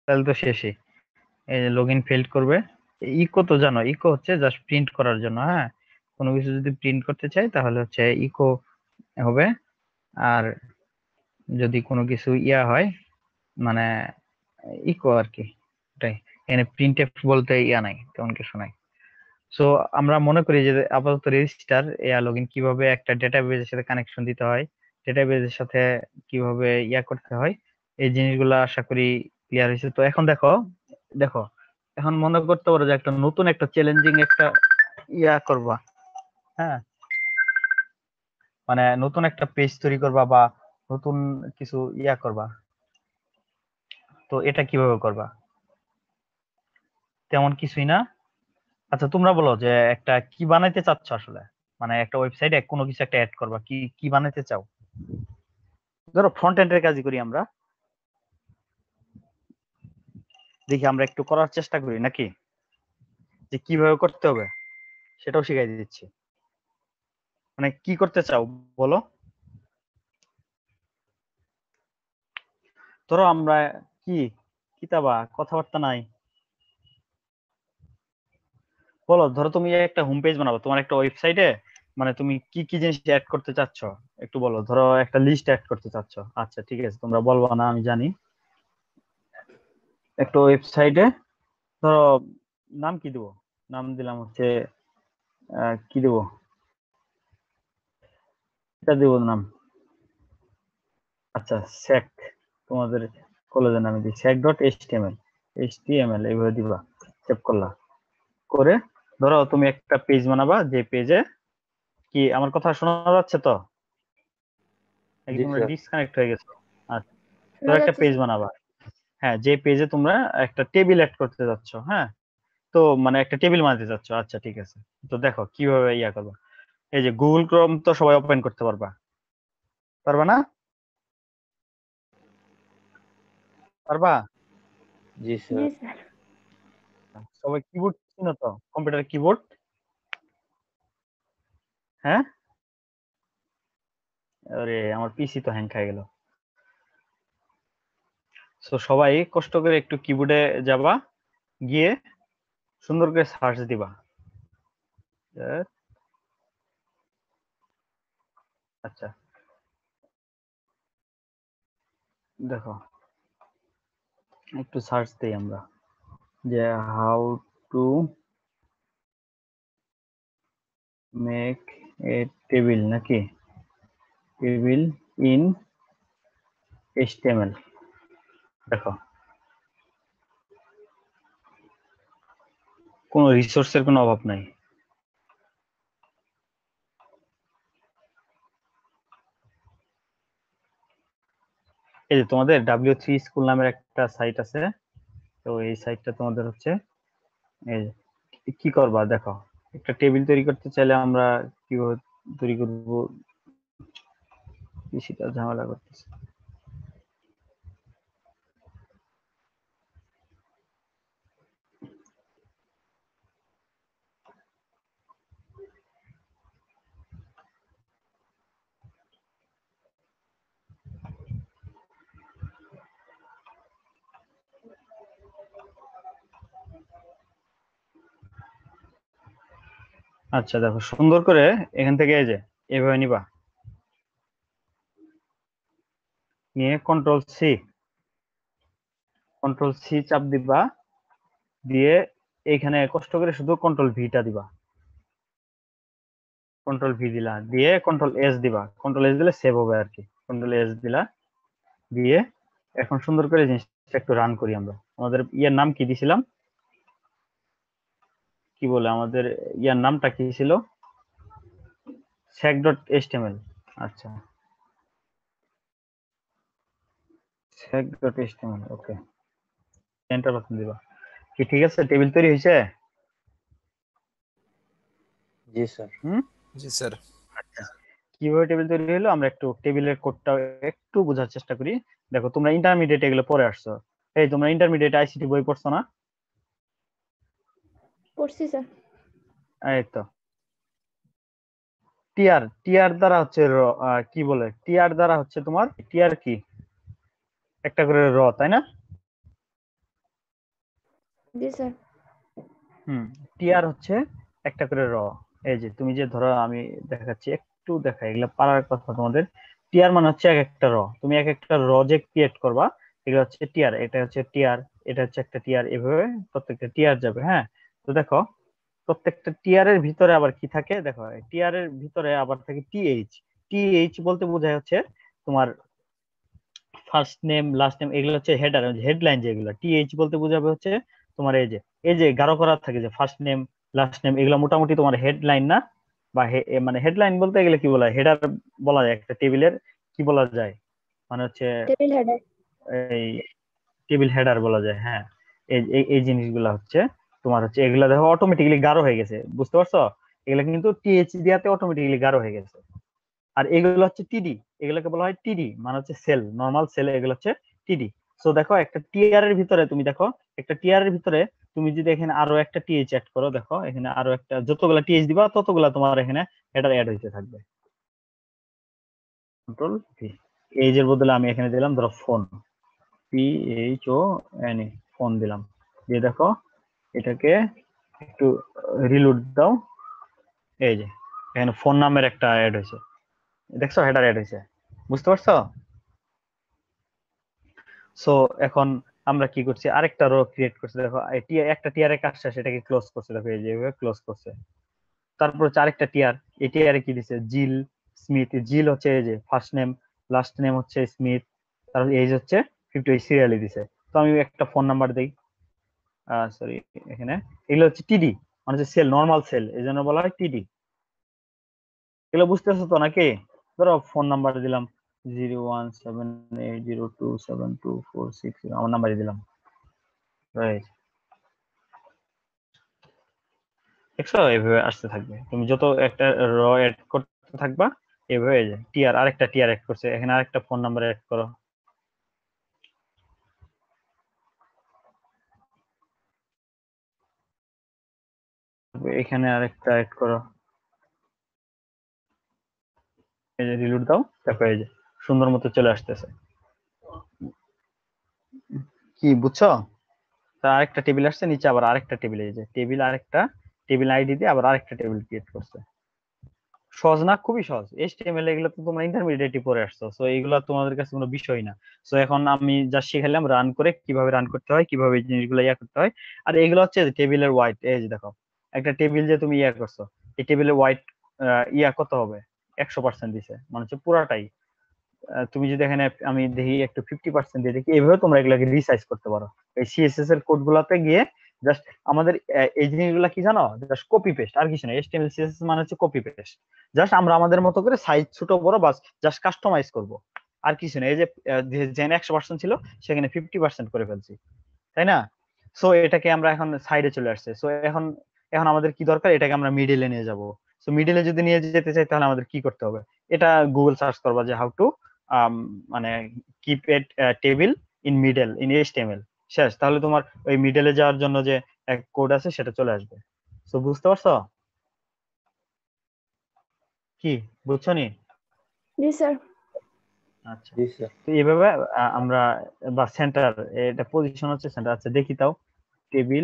তাহলে তো শেষই। এই যে লগইন ফেল্ড করবে। ইকো তো জানো, ইকো হচ্ছে জাস্ট প্রিন্ট করার জন্য। হ্যাঁ, কোনো কিছু যদি প্রিন্ট করতে চাই তাহলে হচ্ছে ইকো হবে। আর যদি কোনো কিছু ইয়া হয়, মানে ইকো আর কি, এটাই। এখানে প্রিন্টএফ বলতে ইয়া নাই, তেমন কিছু নাই। সো আমরা মনে করি যে আপাতত রেজিস্টার ইয়া লগইন কিভাবে একটা ডেটাবেজের সাথে কানেকশন দিতে হয়, ডেটাবেজের সাথে কিভাবে ইয়া করতে হয়, এই জিনিসগুলো আশা করি ক্লিয়ার হয়েছে। তো এখন দেখো, দেখো এখন মনে করতে পারো যে একটা নতুন একটা চ্যালেঞ্জিং একটা ইয়া করবা। হ্যাঁ, মানে নতুন একটা পেজ তৈরি করবা বা নতুন কিছু ইয়া করবা। তো এটা কিভাবে করবা? তেমন কিছুই না। আচ্ছা তোমরা বলো যে একটা কি বানাইতে চাচ্ছ আসলে, মানে একটা ওয়েবসাইটে কোনো কিছু একটা অ্যাড করবা, কি কি বানাইতে চাও? ধরো ফ্রন্ট এন্ডের কাজই করি আমরা, দেখি আমরা একটু করার চেষ্টা করি নাকি, যে কিভাবে করতে হবে সেটাও শিখাই দিচ্ছি। মানে কি করতে চাও বলো। ধরো আমরা কি কিতাবা কথাবার্তা নাই, বলো। ধরো তুমি একটা হোম পেজ বানাবো তোমার একটা ওয়েবসাইটে, মানে তুমি কি কি জিনিস অ্যাড করতে চাচ্ছ একটু বলো। ধরো একটা লিস্ট অ্যাড করতে চাচ্ছ, আচ্ছা ঠিক আছে, তোমরা বলবা না আমি জানি। একটা ওয়েবসাইটে ধরো নাম কি দেবো, নাম দিলাম হচ্ছে কি দেবো, এটা দেবো নাম, আচ্ছা স্যাক, তোমাদের কলেজের নামে দিই স্যাক ডট এইচটিএমএল, এইচটিএমএল এইভাবে দিবা। সেভ করলা, করে ধরো তুমি একটা পেজ বানাবা, যে পেজে কি আমার কথা শোনা যাচ্ছে তো নাকি জি তোমরা স্যার। ডিসকানেক্ট হয়ে গেছো? আচ্ছা, শোনা ধরো একটা যাচ্ছে পেজ স্যার। বানাবা। হ্যাঁ, যে পেজে তোমরা একটা টেবিল অ্যাড করতে যাচ্ছ। হ্যাঁ, তো মানে একটা টেবিল বানাতে চাচ্ছ, আচ্ছা ঠিক আছে। তো দেখো কিভাবে ইয়া করবো। এই যে গুগল ক্রোম তো সবাই ওপেন করতে পারবা, পারবা না? পারবা? জি জি স্যার। স্যার। সবাই কিবোর্ড চিনো তো, কম্পিউটার কিবোর্ড? হ্যাঁ, আরে আমার পিসি তো হ্যাং খাই গেল। তো সবাই কষ্ট করে একটু কিবোর্ডে যাবা, গিয়ে সুন্দর করে সার্চ দিবা। আচ্ছা দেখো, একটু সার্চ দিই আমরা, যে how to make a table নাকি, টেবিল ইন এইচটিএমএল। দেখো কোনো রিসোর্সের কোনো অভাব নাই। এই যে তোমাদের W3 স্কুল নামের একটা সাইট আছে, তো এই সাইটটা তোমাদের হচ্ছে এই যে, কি করবা দেখো, একটা টেবিল তৈরি করতে চাইলে আমরা কিভাবে তৈরি করবো, বেশিটা ঝামেলা করতেছে। আচ্ছা দেখো সুন্দর করে এখান থেকে এই যে এভাবে নিবা, নিয়ে কন্ট্রোল সি চাপ দিবা, দিয়ে এইখানে কষ্ট করে শুধু কন্ট্রোল ভিটা দিবা। কন্ট্রোল ভি দিলা, দিয়ে কন্ট্রোল এস দিবা, কন্ট্রোল এস দিলে সেভ হবে আর কি। কন্ট্রোল এস দিলা, দিয়ে এখন সুন্দর করে জিনিসটা একটু রান করি আমরা। আমাদের ইয়ার নাম কি দিছিলাম, কি বলে আমাদের ইয়ার নামটা কি ছিল, স্যাক ডট এইচটিএমএল। আচ্ছা sack dot HTML, okay, enter button দিবা। কি ঠিক আছে, টেবিল তৈরি হয়েছে? জি স্যার। হুম, জি স্যার। আচ্ছা কিভাবে টেবিল তৈরি হলো আমরা একটু টেবিলের কোডটা একটু বোঝার চেষ্টা করি। দেখো তোমরা ইন্টারমিডিয়েট এগুলো পড়ে আসছো, এই তোমরা ইন্টারমিডিয়েট আইসিটি বই পড়ছো না? পড়ছি স্যার। এই তো টিআর, টিআর দ্বারা হচ্ছে কি বলে, টিআর দ্বারা হচ্ছে তোমার টিআর কি একটা করে তাই না? জি স্যার। টিআর হচ্ছে একটা করে র। এই যে তুমি যে ধরো আমি দেখাচ্ছি, একটু দেখা, এগুলা পারার কথা তোমাদের। টিআর মানে হচ্ছে এক একটা র, তুমি এক একটা র যে ক্রিয়েট করবা, এগুলো হচ্ছে টিআর। এটা হচ্ছে টিআর, এটা হচ্ছে একটা টিআর, এভাবে প্রত্যেকটা টিআর যাবে। হ্যাঁ, তো দেখো প্রত্যেকটা টিআর এর ভিতরে আবার কি থাকে দেখো, টিআর এর ভিতরে আবার থাকে টিএইচ। টিএইচ বলতে বোঝায় হচ্ছে তোমার ফার্স্ট নেম লাস্ট নেম, এগুলো হচ্ছে হেডার, হেডলাইন যেগুলো। টিএইচ বলতে বোঝাবে হচ্ছে তোমার এই যে গাঢ় করা থাকে যে ফার্স্ট নেম লাস্ট নেম, এগুলো মোটামুটি তোমার হেডলাইন না, বা মানে হেডলাইন বলতে গেলে কি বলা হয়, হেডার বলা যায় একটা টেবিলের। কি বলা যায়, মানে হচ্ছে টেবিল হেডার। এই টেবিল হেডার বলা যায়। হ্যাঁ, এই জিনিসগুলা হচ্ছে তোমার হচ্ছে, এগুলা দেখো অটোমেটিক্যালি গাঢ় হয়ে গেছে, বুঝতে পারছো? এগুলা কিন্তু টিএইচ দিয়াতে অটোমেটিক্যালি গাঢ় হয়ে গেছে। আর এগুলো হচ্ছে টিডি, এগুলোকে বলা হয় টিডি, মানে হচ্ছে সেল, নর্মাল সেল, এগুলো হচ্ছে টিডি। সো দেখো একটা টিআর এর ভিতরে তুমি দেখো, একটা টিআর এর ভিতরে তুমি যদি এখানে আরো একটা টিএইচ অ্যাড করো, দেখো এখানে আরো একটা, যতগুলা টিএইচ দিবা ততগুলা তোমার এখানে হেডার অ্যাড হইতে থাকবে। কন্ট্রোল ভি, এইচ এর বদলে আমি এখানে দিলাম ধরো ফোন, PHONE, ফোন দিলাম। দিয়ে দেখো এটাকে একটু রিলোড দাও, এই যে এখানে ফোন নামের একটা অ্যাড হয়েছে, দেখছো হেডার অ্যাড হয়েছে, বুঝতে পারছো? সো এখন আমরা কি করছি, আরেকটা রো ক্রিয়েট করছি। দেখো একটা টিআর এর কাজ শেষ, এটাকে ক্লোজ করছে, দেখো এই যে ক্লোজ করছে। তারপর হচ্ছে আরেকটা টিআর, এই টিআর কি দিছে, জিল স্মিথ। জিল হচ্ছে এই যে ফার্স্ট নেম, লাস্ট নেম হচ্ছে স্মিথ, তারপর এজ হচ্ছে 50, ওই সিরিয়ালি দিছে। তো আমি একটা ফোন নাম্বার দেই, সরি এখানে, এগুলো হচ্ছে টিডি, মানে হচ্ছে সেল, নর্মাল সেল, এই জন্য বলা হয় টিডি। এগুলো বুঝতেছো তো নাকি? ধরো ফোন নাম্বার দিলাম 01780272460, আমার নাম্বারই দিলাম, রাইট? দেখছো এইভাবে আসতে থাকবে, তুমি যত একটা র এড করতে থাকবা এইভাবে। এই যে টিআর, আরেকটা টিআর এড করছে, এখানে আরেকটা ফোন নাম্বার এড করো, এখানে আরেকটা এড করো, এই যে রিলোড দাও, দেখো এই যে সুন্দর মতো চলে আসতেছে। কি বুঝছো? তা আরেকটা টেবিল আসছে, নিচে আবার আরেকটা টেবিল, এই যে টেবিল, আরেকটা টেবিল আইডি দিয়ে আবার আরেকটা টেবিল ক্রিয়েট করছে। সহজ না? খুবই সহজ। এইচটিএমএল এগুলো তো তোমরা ইন্টারমিডিয়েটে পড়ে আসছো, সো এগুলো তোমাদের কাছে কোনো বিষয় না। সো এখন আমি যা শিখাইলাম রান করে কিভাবে রান করতে হয়, কিভাবে এই জিনিসগুলো ইয়া করতে হয়। আর এগুলো হচ্ছে টেবিলের ওয়াইড, এই যে দেখো একটা টেবিল যে তুমি ইয়া করছো, এই টেবিলের ওয়াইড ইয়া কত হবে, 100% দিছে, মানে হচ্ছে পুরাটাই। তুমি যদি এখানে আমি দেখি একটু 50% দিয়ে দেখি, এইভাবে তোমরা এগুলাকে রিসাইজ করতে পারো। এই সিএসএস এর কোড গুলাতে গিয়ে জাস্ট আমাদের এই জিনিসগুলা কি জানো, জাস্ট কপি পেস্ট, আর কিছু না। এইচটিএমএল সিএসএস মানে হচ্ছে কপি পেস্ট, জাস্ট আমরা আমাদের মতো করে সাইজ ছোট বড় বাস জাস্ট কাস্টমাইজ করব, আর কিছু না। এই যে যেখানে 100% ছিল সেখানে 50% করে ফেলছি, তাই না? সো এটাকে আমরা এখন সাইডে চলে আসছে। সো এখন এখন আমাদের কি দরকার, এটাকে আমরা মিডিলে নিয়ে যাব। সো মিডিলে যদি নিয়ে যেতে চাই তাহলে আমাদের কি করতে হবে, এটা গুগল সার্চ করবা যে হাউ টু মানে keep at table in middle in HTML, শেষ। তাহলে তোমার ওই মিডলে যাওয়ার জন্য যে এক কোড আছে সেটা চলে আসবে। সো বুঝতে পারছো কি, বুঝছো নি? জি স্যার। আচ্ছা, জি স্যার। তো এইভাবে আমরা, বা সেন্টার, এটা পজিশন হচ্ছে সেন্টার। আচ্ছা দেখি তাও, টেবিল,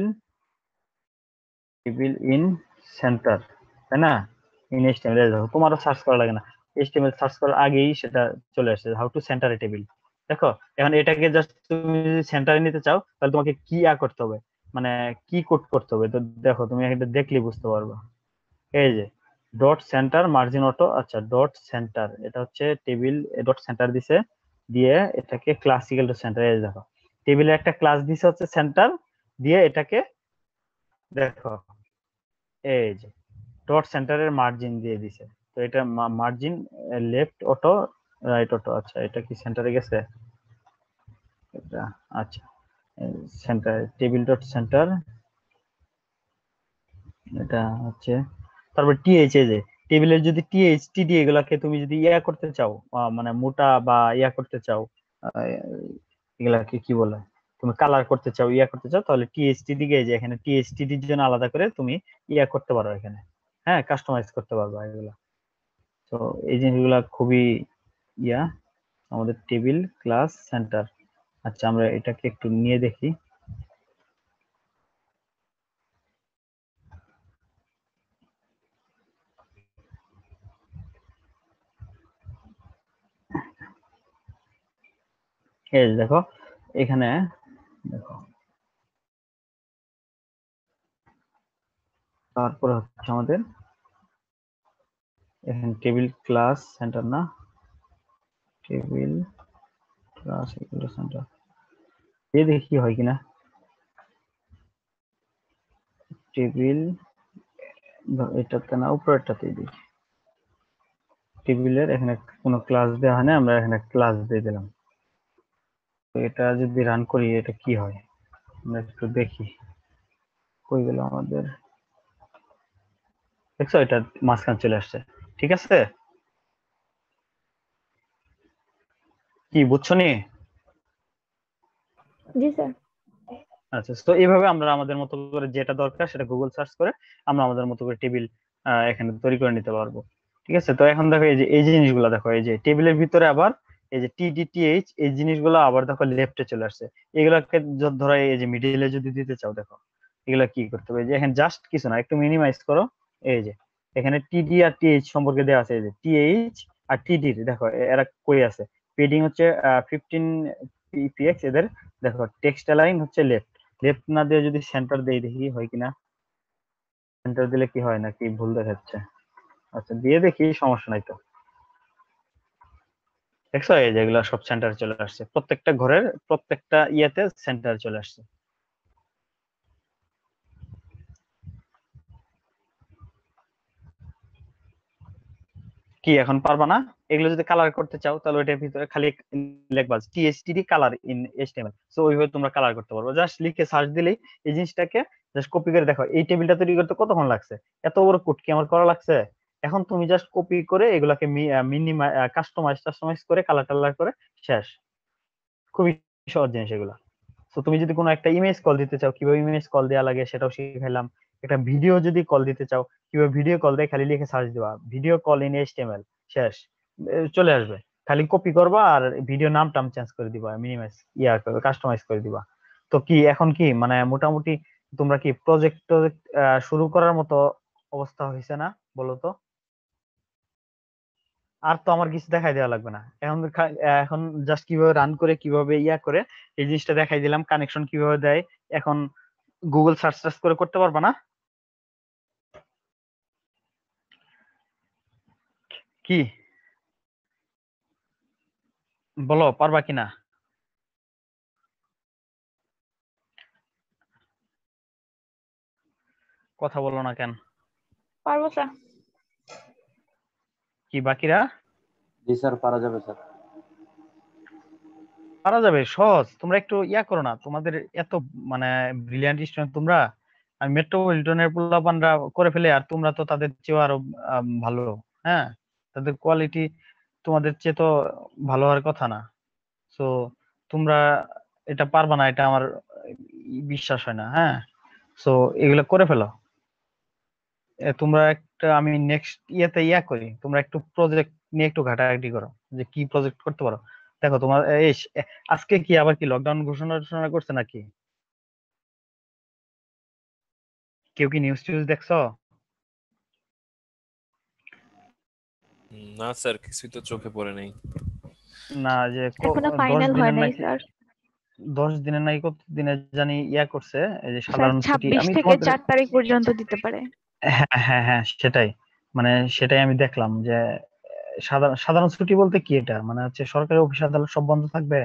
টেবিল ইন সেন্টার, তাই না? ইন এইচটিএমএল, দেখো তোমারও সার্চ করা লাগে না, এইচটিএমএল সার্চ করার আগেই সেটা চলে আসছে, how to centre a table. দেখো এখন এটাকে জাস্ট তুমি যদি সেন্টারে নিতে চাও তাহলে তোমাকে কি করতে হবে, মানে কি কোড করতে হবে। তো দেখো তুমি এটা দেখলে বুঝতে পারবে। এই যে ডট সেন্টার মার্জিন অটো, আচ্ছা ডট সেন্টার, এটা হচ্ছে টেবিল ডট সেন্টার দিছে, দিয়ে এটাকে ক্লাসিক্যাল টু সেন্টার, এই দেখো টেবিলে একটা ক্লাস দিছে হচ্ছে সেন্টার, দিয়ে এটাকে দেখো এই যে ডট সেন্টারের মার্জিন দিয়ে দিছে। তো এটা margin left auto right auto, আচ্ছা এটা কি সেন্টারে গেছে এটা? আচ্ছা সেন্টার, টেবিল ডট সেন্টার, এটা হচ্ছে। তারপর টিএইচ, এই যে টেবিলের যদি টিএইচ টিডি এগুলাকে তুমি যদি ইয়া করতে চাও, মানে মোটা বা ইয়া করতে চাও, আহ, এগুলাকে কি বলে, তুমি কালার করতে চাও, ইয়া করতে চাও, তাহলে টিএইচটিডি কে, যে এখানে টিএইচটিডির জন্য আলাদা করে তুমি ইয়া করতে পারো এখানে। হ্যাঁ, কাস্টমাইজ করতে পারবা এগুলা। তো এই জিনিসগুলা খুবই ইয়া, আমাদের টেবিল ক্লাস সেন্টার। আচ্ছা আমরা এটাকে একটু নিয়ে দেখি, এই যে দেখো এখানে দেখো, তারপরে হচ্ছে আমাদের এখানে টেবিল ক্লাস সেন্টার না, টেবিল ক্লাস সেন্টার এই দেখি হয় কিনা। টেবিল এটাতে না, উপরেরটাতেই দেখি। টেবিলের এখানে কোনো ক্লাস দেওয়া হয় না, আমরা এখানে ক্লাস দিয়ে দিলাম। তো এটা যদি রান করি এটা কি হয় আমরা একটু দেখি। কই গেল আমাদের, দেখছো এটা মাঝখানে চলে আসছে। ঠিক আছে, কি বুঝছো নি? জি স্যার। আচ্ছা, তো এইভাবে আমরা আমাদের মতো করে যেটা দরকার সেটা গুগল সার্চ করে আমরা আমাদের মতো করে টেবিল এখানে তৈরি করে নিতে পারবো। ঠিক আছে, তো এখন দেখো এই যে এই জিনিসগুলো দেখো, এই যে টেবিলের ভিতরে আবার এই যে টিডিটিএইচ এই জিনিসগুলো আবার দেখো লেফটে চলে আসছে। এগুলাকে ধরো এই যে মিডিলে যদি দিতে চাও দেখো এগুলা কি করতে হবে, এই যে এখানে জাস্ট কিছু না, একটু মিনিমাইজ করো। এই যে এখানে টিডি আর টিএইচ সম্পর্কে দেওয়া আছে, এই যে টিএইচ আর টিডির দেখো এরা কই আছে। পেডিং হচ্ছে 15 পিএক্স এদের, দেখো টেক্সট লাইন হচ্ছে লেফট। লেফট না দিয়ে যদি সেন্টার দেই দেখি হয় কিনা। সেন্টার দিলে কি হয় নাকি ভুল দেখাচ্ছে? আচ্ছা দিয়ে দেখি, সমস্যা নাই তো। দেখছো এই যেগুলো সব সেন্টার চলে আসছে, প্রত্যেকটা ঘরের প্রত্যেকটা ইয়েতে সেন্টার চলে আসছে। কি এখন পারবা না? এগুলো যদি কালার করতে চাও তাহলে ওইটার ভিতরে খালি লিখবা টিএসটিডি কালার ইন এইচটিএমএল, সো ওইভাবে তোমরা কালার করতে পারবে। জাস্ট লিখে সার্চ দিলেই এই জিনিসটাকে জাস্ট কপি করে দেখো। এই টেবিলটা তৈরি করতে কতক্ষণ লাগছে? এত বড় কোড কি আমার করা লাগছে? এখন তুমি জাস্ট কপি করে এগুলাকে মিনিমাইজ কাস্টমাইজ করে কালার টালার করে শেষ। খুবই সহজ জিনিস এগুলা। তো তুমি যদি কোনো একটা ইমেজ কল দিতে চাও কিভাবে ইমেজ কল দেওয়া লাগে সেটাও শিখাইলাম। একটা ভিডিও যদি কল দিতে চাও কিভাবে ভিডিও কল দেয়, খালি লিখে সার্চ দিবা ভিডিও কল ইন এইচটিএমএল, শেষ। চলে আসবে। খালি কপি করবা আর ভিডিও নাম টাম চেঞ্জ করে দিবা, মিনিমাইজ করবে, কাস্টমাইজ করে দিবা। তো কি এখন কি মানে মোটামুটি তোমরা কি প্রজেক্ট টজেক্ট শুরু করার মতো অবস্থা হয়েছে না বলো তো? আর তো আমার কিছু দেখাই দেওয়া লাগবে না এখন। এখন জাস্ট কিভাবে রান করে কিভাবে করে এই জিনিসটা দেখাই দিলাম, কানেকশন কিভাবে দেয়। এখন গুগল সার্চ টার্চ করে করতে পারবা না? কি বলো, পারবা কিনা? কথা বলো না কেন? পারবো স্যার। কি বাকিরা? জি স্যার, পারা যাবে স্যার। পারা যাবে, সহজ। তোমরা একটু করো না, তোমাদের এত মানে ব্রিলিয়ান্ট স্টুডেন্ট তোমরা। আর মেট্রোপলিটনের পোলাপানরা করে ফেলে আর তোমরা তো তাদের চেয়ে আরো ভালো। হ্যাঁ, তাদের কোয়ালিটি তোমাদের চেয়ে তো ভালো হওয়ার কথা না। তো তোমরা এটা পারবা না, এটা আমার বিশ্বাস হয় না। হ্যাঁ, সো এগুলো করে ফেলো। তোমরা একটা আমি নেক্সট ইয়েতে করি, তোমরা একটু প্রজেক্ট নিয়ে একটু ঘাটাঘাটি করো যে কি প্রজেক্ট করতে পারো। দেখো তোমার আজকে কি আবার কি লকডাউন ঘোষণা টোষণা করছে নাকি? কেউ কি নিউজ টিউজ দেখছো? না স্যার, কিছুই তো চোখে পড়ে নাই। না, যে এখনো 10 ফাইনাল হয় দিনের নাই নাকি, স্যার। 10 দিনের নাকি কত দিনের জানি করছে, এই যে স্যার সাধারণ ছুটি। 26 আমি থেকে তোমাদের 4 তারিখ পর্যন্ত দিতে পারে। হ্যাঁ হ্যাঁ হ্যাঁ সেটাই, মানে সেটাই আমি দেখলাম যে সাধারণ সাধারণ ছুটি বলতে কি এটা মানে হচ্ছে সরকারি অফিস আদালত সব বন্ধ থাকবে।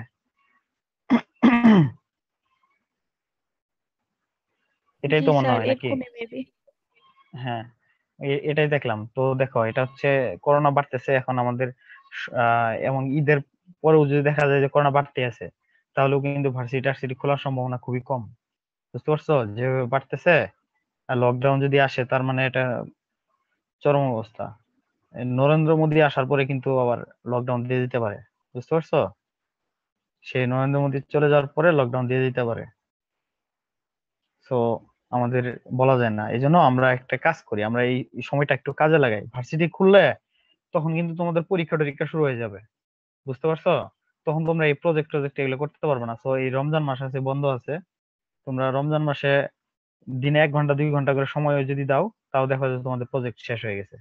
এটাই জি তো মনে স্যার, হয় নাকি? এরকমই মেবি। হ্যাঁ, এটাই দেখলাম তো। দেখো এটা হচ্ছে করোনা বাড়তেছে এখন আমাদের এবং ঈদের পরেও যদি দেখা যায় যে করোনা বাড়তে আছে, তাহলেও কিন্তু ভার্সিটি টার্সিটি খোলার সম্ভাবনা খুবই কম। বুঝতে পারছো যেভাবে বাড়তেছে? আর লকডাউন যদি আসে তার মানে এটা চরম অবস্থা। নরেন্দ্র মোদী আসার পরে কিন্তু আবার লকডাউন দিয়ে দিতে পারে। বুঝতে পারছো? সেই নরেন্দ্র মোদী চলে যাওয়ার পরে লকডাউন দিয়ে দিতে পারে। তো আমাদের বলা যায় না, এই জন্য আমরা একটা কাজ করি, আমরা এই সময়টা একটু কাজে লাগাই। ভার্সিটি খুললে তখন কিন্তু তোমাদের পরীক্ষা টরীক্ষা শুরু হয়ে যাবে। বুঝতে পারছো? তখন তোমরা এই প্রজেক্ট টজেক্ট এগুলো করতে পারবে না। তো এই রমজান মাস আছে, বন্ধ আছে, তোমরা রমজান মাসে দিনে 1 ঘন্টা 2 ঘন্টা করে সময় যদি দাও তাও দেখো যে তোমাদের প্রজেক্ট শেষ হয়ে গেছে।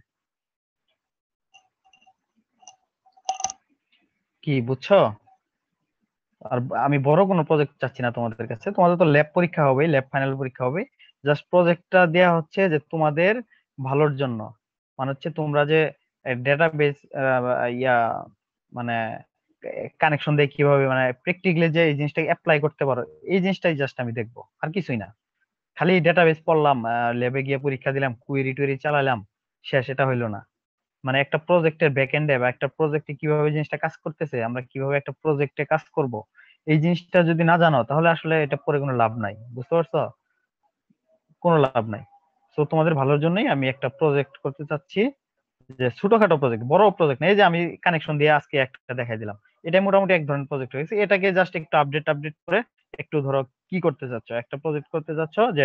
কি বুঝছো? আর আমি বড় কোনো প্রজেক্ট চাচ্ছি না তোমাদের কাছে। তোমাদের তো ল্যাব পরীক্ষা হবে, ল্যাব ফাইনাল পরীক্ষা হবে, জাস্ট প্রজেক্টটা দেয়া হচ্ছে যে তোমাদের ভালোর জন্য। মানে হচ্ছে তোমরা যে ডেটাবেস ইয়া মানে কানেকশন দিয়ে কিভাবে মানে প্র্যাকটিক্যালি যে এই জিনিসটাকে অ্যাপ্লাই করতে পারো, এই জিনিসটাই জাস্ট আমি দেখবো, আর কিছুই না। খালি ডেটাবেস পড়লাম, ল্যাবে গিয়ে পরীক্ষা দিলাম, কুয়েরি টুয়েরি চালালাম, শেষ, এটা হইলো না। মানে একটা প্রজেক্টের ব্যাকএন্ডে বা একটা প্রজেক্টে কিভাবে জিনিসটা কাজ করতেছে, আমরা কিভাবে একটা প্রজেক্টে কাজ করব, এই জিনিসটা যদি না জানো তাহলে আসলে এটা পরে কোনো লাভ নাই, বুঝতে পারছো? কোনো লাভ নাই। তো তোমাদের ভালোর জন্যই আমি একটা প্রজেক্ট করতে চাচ্ছি, যে ছোটখাটো প্রজেক্ট, বড় প্রজেক্ট না। এই যে আমি কানেকশন দিয়ে আজকে একটা দেখাই দিলাম, এটাই মোটামুটি এক ধরনের প্রজেক্ট হয়েছে। এটাকে জাস্ট একটু আপডেট আপডেট করে একটু ধরো কি করতে চাচ্ছ, একটা প্রজেক্ট করতে চাচ্ছ যে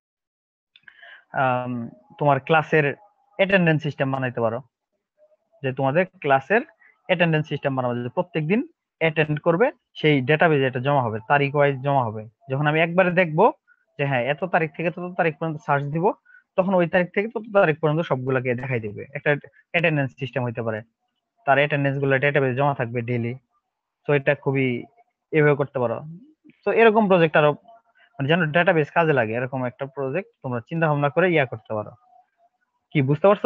আম, তোমার ক্লাসের অ্যাটেন্ডেন্স সিস্টেম বানাইতে পারো, যে তোমাদের ক্লাসের অ্যাটেন্ডেন্স সিস্টেম বানাবো, যে প্রত্যেকদিন অ্যাটেন্ড করবে, সেই ডেটাবেজে এটা জমা হবে, তারিখ ওয়াইজ জমা হবে। যখন আমি একবারে দেখবো যে হ্যাঁ এত তারিখ থেকে তত তারিখ পর্যন্ত সার্চ দিব, তখন ওই তারিখ থেকে তত তারিখ পর্যন্ত সবগুলাকে দেখাই দিবে। একটা অ্যাটেন্ডেন্স সিস্টেম হইতে পারে, তার অ্যাটেন্ডেন্স গুলো ডেটাবেজে জমা থাকবে ডেইলি। তো এটা খুবই এভাবে করতে পারো। তো এরকম প্রজেক্ট আরো, মানে যেন ডেটাবেস কাজে লাগে এরকম একটা প্রজেক্ট তোমরা চিন্তা ভাবনা করে ইয়া করতে পারো। কি বুঝতে পারছো?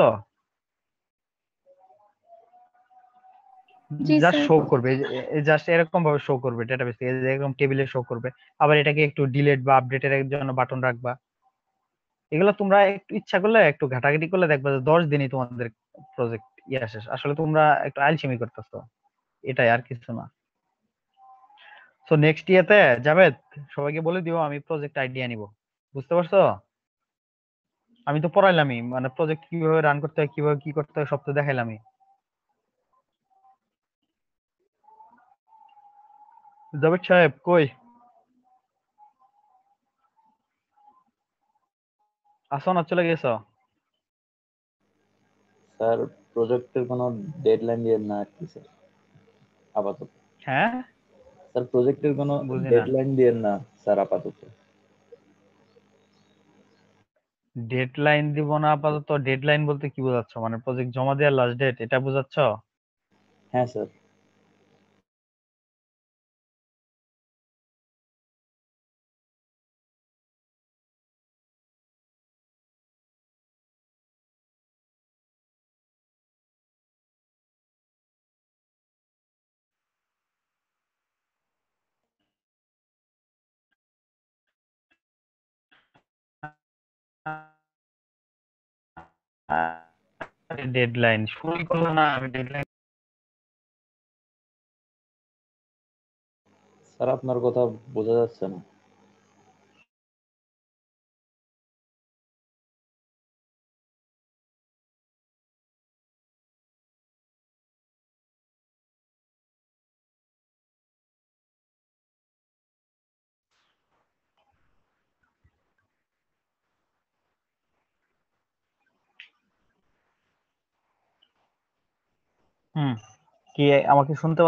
জি জাস্ট স্যার। শো করবে, জাস্ট এরকম ভাবে শো করবে ডেটাবেস থেকে, এরকম টেবিলে শো করবে। আবার এটাকে একটু ডিলিট বা আপডেটের জন্য বাটন রাখবা। এগুলো তোমরা একটু ইচ্ছা করলে একটু ঘাটাঘাটি করলে দেখবা যে 10 দিনই তোমাদের প্রজেক্ট ইয়া শেষ। আসলে তোমরা একটু আলসেমি করতেছো, এটাই, আর কিছু না। সো নেক্সট ইয়াতে জাভেদ, সবাইকে বলে দিও আমি প্রজেক্ট আইডিয়া নিব, বুঝতে পারছো? আমি তো পড়াইলামই, মানে প্রজেক্ট কিভাবে রান করতে হয়, কিভাবে কি করতে হয়, সব তো দেখাইলামই। জাভেদ সাহেব কই আসো, না চলে গেছো? স্যার প্রজেক্টের কোনো ডেডলাইন দিয়ে না আর কি স্যার, আপাতত। হ্যাঁ, স্যার প্রজেক্টের কোনো বুঝি না। ডেডলাইন দিয়ে না স্যার, আপাতত। ডেডলাইন দিব না আপাতত? ডেডলাইন বলতে কি বোঝাচ্ছ, মানে প্রজেক্ট জমা দেওয়ার লাস্ট ডেট এটা বোঝাচ্ছ? হ্যাঁ স্যার। ডেডলাইন শুরুই করলো না, আমি ডেডলাইন। স্যার আপনার কথা বোঝা যাচ্ছে না। হুম, কি আমাকে শুনতে